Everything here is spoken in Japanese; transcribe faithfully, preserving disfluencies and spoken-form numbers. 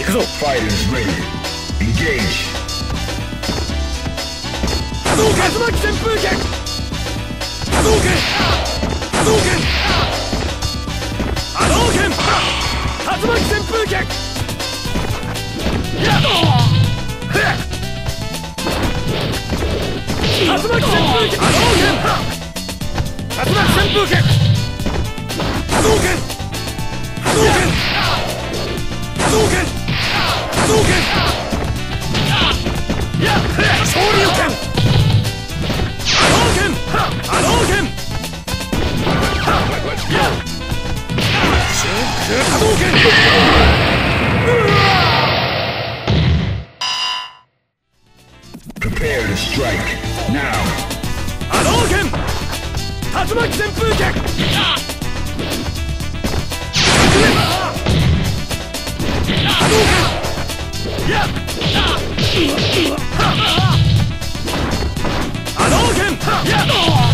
くぞ。 Fighters ready. Engage. 波動拳、竜巻旋風拳。波動拳、波動拳、波動拳、竜巻旋風拳。やっ、竜巻旋風拳、波動拳、竜巻旋風拳、波動拳、波動拳、波動拳、波動拳、やっ、昇竜拳、波動拳、波動拳、やっ、真空波動拳。 Prepare to strike now. 波動拳、竜巻旋風拳。波動拳、やっ、波動拳、やっ。